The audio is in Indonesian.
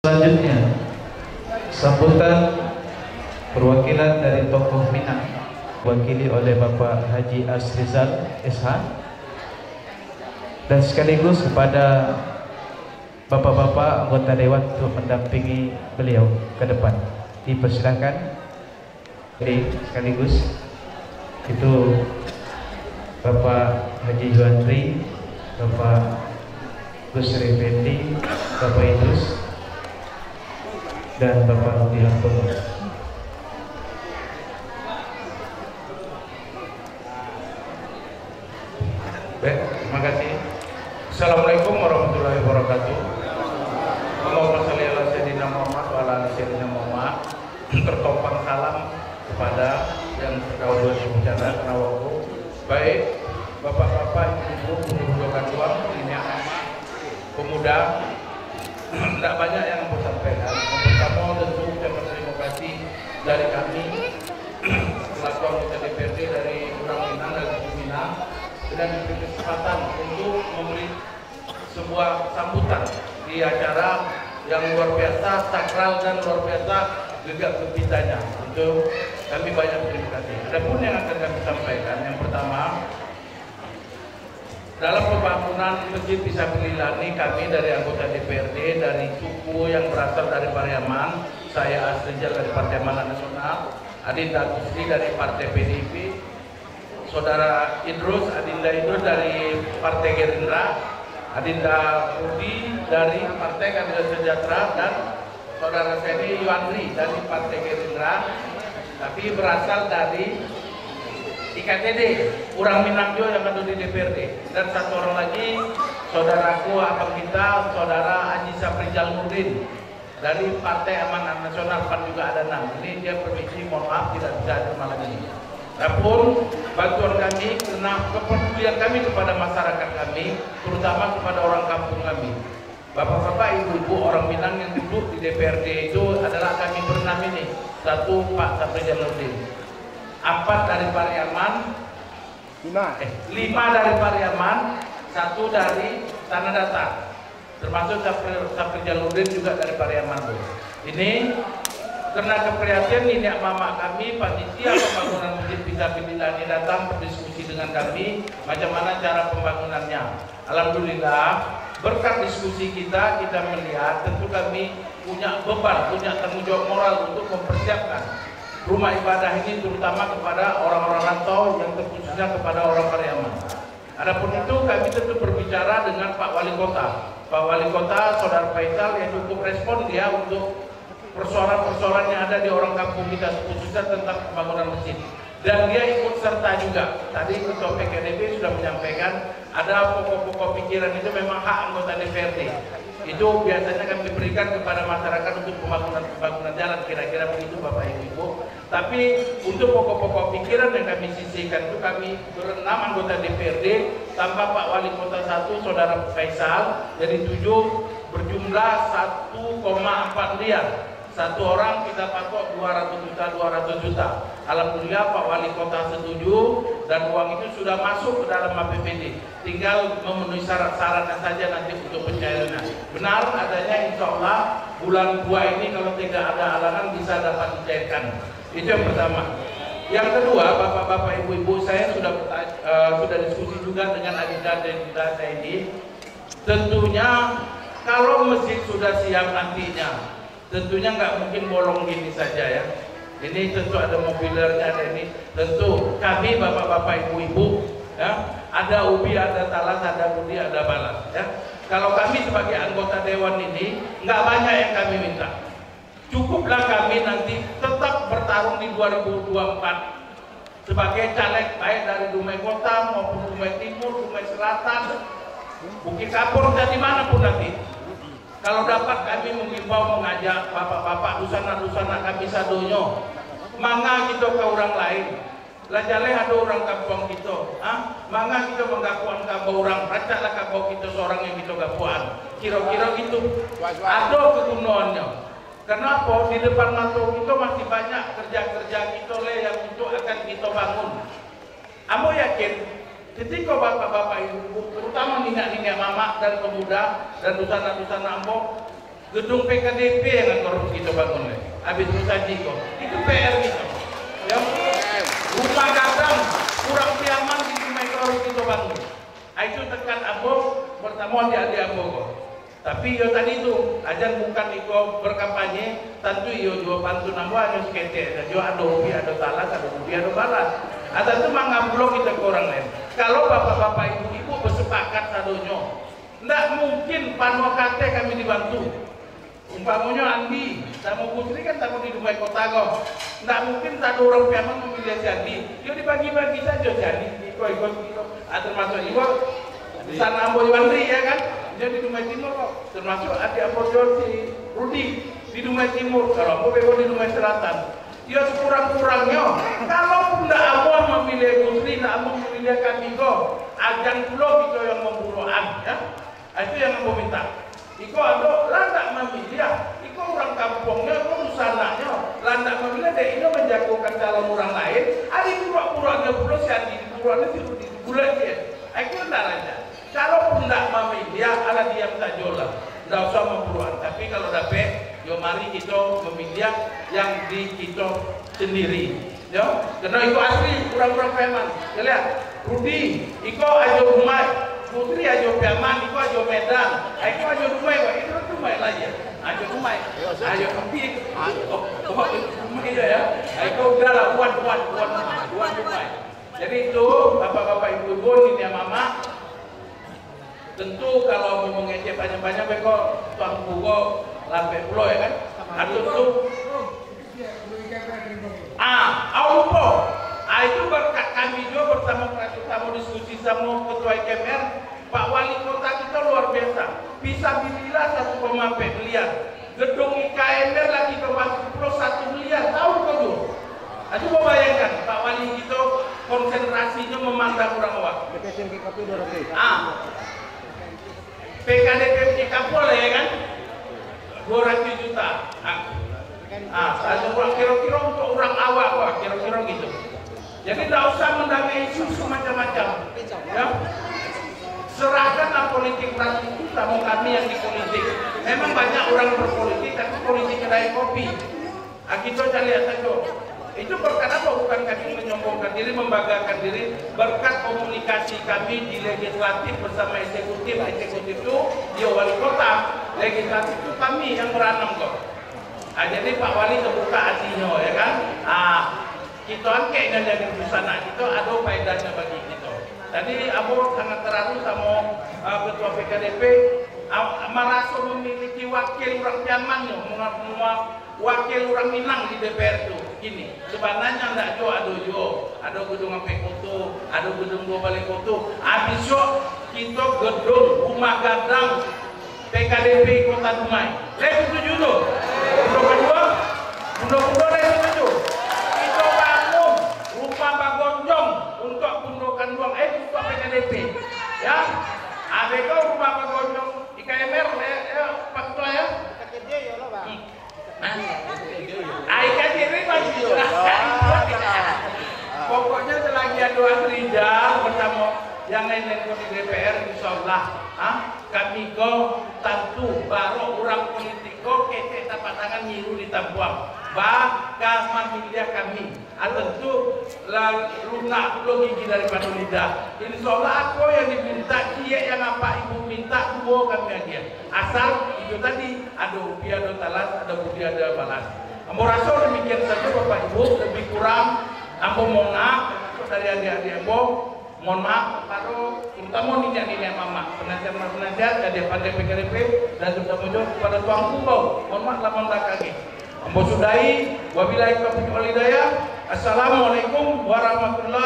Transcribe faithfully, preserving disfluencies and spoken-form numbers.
Selanjutnya, sambutan perwakilan dari tokoh Minang diwakili oleh Bapak Haji Asrizal S H, dan sekaligus kepada bapak-bapak anggota dewan untuk mendampingi beliau ke depan. Dipersilakan. Jadi sekaligus itu Bapak Haji Juandri, Bapak Gus Effendi, Bapak Idrus, dan Bapak Rudi Hartono. Baik, terima kasih. Assalamualaikum warahmatullahi wabarakatuh. Allahumma sholli ala sayyidina Muhammad wa ala ali sayyidina Muhammad. Tertopang salam kepada yang terdahulu berbicara karena waktu. Baik, bapak-bapak, ibu-ibu, ibu-ibu katuang, ini anak pemuda, tidak banyak yang mau sampaikan. Yang pertama tentu ucapan terima kasih dari kami selaku anggota D P R D dari orang Minang dan Ibu Minang, dan diberi kesempatan untuk memberi sebuah sambutan di acara yang luar biasa, sakral dan luar biasa gegap gempitanya. Untuk kami banyak terima kasih. Adapun yang akan kami sampaikan, yang pertama, dalam pembangunan Masjid Fisabilillah ini kami dari anggota D P R D dari suku yang berasal dari Pariaman, saya Asrizal dari Partai Amanat Nasional, Adinda Gusri dari Partai P D I P, Saudara Idrus, Adinda Idrus dari Partai Gerindra, Adinda Rudi dari Partai Keadilan Sejahtera, dan Saudara Feni Yuandri dari Partai Gerindra, tapi berasal dari I K T D, orang Minang juga yang ada di D P R D, dan satu orang lagi saudaraku abang kita, Saudara Haji Saprijal Nurdin dari Partai Amanat Nasional, P A N juga ada enam. Ini dia permisi, mohon maaf tidak bisa ada malam ini. Namun bantuan kami karena kepedulian kami kepada masyarakat kami, terutama kepada orang kampung kami. Bapak-bapak, ibu-ibu orang Minang yang duduk di D P R D itu adalah kami berenam ini. Satu Pak Saprijal Nurdin, empat dari Pariaman, lima, eh, lima dari Pariaman, satu dari Tanah Datar, termasuk Saprijal Nurdin juga dari Pariaman. Ini karena keprihatinan nenek mama kami, panitia pembangunan Masjid Fisabilillah ini datang berdiskusi dengan kami macam mana cara pembangunannya. Alhamdulillah berkat diskusi kita, kita melihat tentu kami punya beban, punya tanggung jawab moral untuk mempersiapkan rumah ibadah ini, terutama kepada orang-orang rantau yang terkhususnya kepada orang Pariaman. Adapun itu kami tentu berbicara dengan Pak Wali Kota. Pak Wali Kota, Saudara Faisal, yang cukup respon dia untuk persoalan-persoalan yang ada di orang kampung kita, khususnya tentang pembangunan masjid. Dan dia ikut serta juga. Tadi Ketua P K D B sudah menyampaikan ada pokok-pokok pikiran itu memang hak anggota D P R D. Itu biasanya kami berikan kepada masyarakat untuk pembangunan-pembangunan jalan, kira-kira begitu Bapak Ibu. Tapi untuk pokok-pokok pikiran yang kami sisihkan itu kami berenam anggota D P R D tanpa Pak Wali Kota satu, Saudara Faisal, jadi tujuh, berjumlah satu koma empat miliar. Satu orang kita patok dua ratus juta, dua ratus juta. Alhamdulillah Pak Wali Kota setuju dan uang itu sudah masuk ke dalam A P B D. Tinggal memenuhi syarat-syaratnya saja nanti untuk pencairannya. Benar adanya, insya Allah bulan dua ini kalau tidak ada halangan bisa dapat dicairkan. Itu yang pertama. Yang kedua, bapak-bapak, ibu-ibu, saya sudah uh, sudah diskusi juga dengan Adinda dan Adinda ini. Tentunya kalau masjid sudah siap nantinya, tentunya nggak mungkin bolong gini saja ya. Ini tentu ada mobilernya, ada ini. Tentu kami bapak-bapak, ibu-ibu, ya, ada ubi, ada talas, ada budi, ada balas. Ya. Kalau kami sebagai anggota dewan ini nggak banyak yang kami minta. Cukuplah kami nanti tetap bertarung di dua ribu dua puluh empat sebagai caleg baik dari Dumai Kota maupun Dumai Timur, Dumai Selatan, Bukit Kapur, dan dimanapun nanti. Kalau dapat kami mengimbau, mengajak bapak-bapak dusana-dusana kami sadonyo, mangga kita ke orang lain. Lah jale ada orang kampung kita, ah, mangga kita menggakuan kampung orang, racaklah kampung kita seorang yang kita gapuan. Kira-kira gitu. Ada kegunaannya. Kenapa? Di depan mata kita masih banyak kerja-kerja kita le yang untuk akan kita bangun. Amo yakin ketika bapak-bapak ibu, terutama nenek-nenek mama dan pemuda dan dusana-dusana ambo, gedung P K D P yang korupsi itu bangun leh. Habis itu saji kok. Itu P R gitu. Yang rumah gadang kurang piaman di rumah korupsi itu bangun. Itu tekan abo bertemu adik-adik abo kok. Tapi yo tadi itu ajan bukan iko berkampanye, tentu yo juga bantu nambah aja sekete. Yo ada hobi, ada talas, ada hobi, ada balas. Ada tu mangablo kita ke orang lain. Kalau bapak-bapak ibu-ibu bersepakat sadonyo, ndak mungkin panwakate kami dibantu. Umpamanya Andi, sama Putri kan tamu di rumah kota kok. Ndak mungkin tak ada orang piaman memilih si Andi. Yo dibagi-bagi saja jadi ikut-ikut gitu. Atau termasuk ibu di sana Ambo Wandri ya kan? Dia di Dumai Timur kok. Termasuk adik Ambo si Rudi di Dumai Timur. Kalau Ambo Bebo di Dumai Selatan. Ya sekurang-kurangnya kalau pun tidak Ambo memilih Putri, tidak Ambo memilih kami kok. Ajan pulau itu yang memburuan ya. Itu yang Ambo minta. Iko ado landak memilih, iko orang kampungnya, iko usananya, landak memilih deh ini menjagokan calon orang lain. Ada pura-puranya pulau si Andi, puranya si Rudi, bulan dia. Aku tidak aja. Kalau pun tidak memilih, ala diam saja lah, tidak usah memburuan. Tapi kalau dapat, yo mari kita memilih yang di kita sendiri. Yo, karena itu asli kurang-kurang preman. Ya lihat, Rudi, iko ajo rumah. Putri ajo Piaman, itu ajo Medan, itu ajo Dumai, itu Dumai lah ya, ajo Dumai, ajo Kepik, oh, oh, Dumai ya, itu udah lah, buat buat buat buat Dumai. Jadi itu bapak-bapak ibu-ibu ini ya mama, tentu kalau mau mengecek banyak-banyak, beko tuang buko lampe pulau ya kan, atau tuh, ah, aupo. Ah, itu berkat kami juga bersama tamu diskusi sama ketua I K M R, Pak Wali Kota kita luar biasa. Bisa bila satu koma empat miliar. Gedung I K M R lagi ke Pro satu miliar. Tahu kau tuh? Itu mau bayangkan Pak Wali kita konsentrasinya memandang orang awak. Ah, P K D P P Kapol ya kan? dua ratus juta. Ah, ah ada orang kira-kira untuk orang awak, wah kira-kira gitu. Jadi tidak usah mendamai isu semacam-macam. Ya. Serahkanlah politik rakyat itu sama kami yang di politik. Memang banyak orang berpolitik, tapi politik kedai kopi. Nah, kita lihat saja. Itu berkat apa? Bukan kami menyombongkan diri, membanggakan diri. Berkat komunikasi kami di legislatif bersama eksekutif. Eksekutif itu dia wali kota. Legislatif itu kami yang beranam kok. Nah, jadi Pak Wali terbuka hatinya, ya kan? Ah, kita angkat dengan jadi busana kita ada faedahnya bagi kita. Tadi Abo sangat terharu sama uh, ketua P K D P uh, merasa memiliki wakil orang Piaman, wakil orang Minang di D P R itu. Gini, sebenarnya tidak jo ada jo, ada gedung P Koto, ada gedung dua Balai Koto. Habis jo kita gedung rumah gadang P K D P Kota Dumai. Lagi setuju tu? Bunda kedua, bunda kedua lagi setuju. Bagonjong untuk gundukan ruang eh untuk P K D P ya ada kau rumah Bagonjong I K M R ya Pak Ketua ya I K D P masih jelaskan pokoknya selagi ada Rizal bersama yang lain-lain di D P R insyaallah ah kami kau tentu baru orang politik kau kete tapak tangan nyiru di Tampuang bakal memilih kami tentu lunak belum gigi daripada lidah. Insyaallah aku yang diminta dia yang apa ibu minta dua kami aja asal itu tadi ada ubi ada talas ada budi ada balas. Ambo rasa demikian saja Bapak Ibu, lebih kurang ambo mohon maaf dari adik-adik ambo, mohon maaf kepada terutama nini-nini mama penasihat-penasihat dari pandai P K D P dan terutama juga kepada tuang kumbau, mohon maaf lamun belakang. Ambo sudahi, wabillahi taufiq wal hidayah. Assalamualaikum warahmatullahi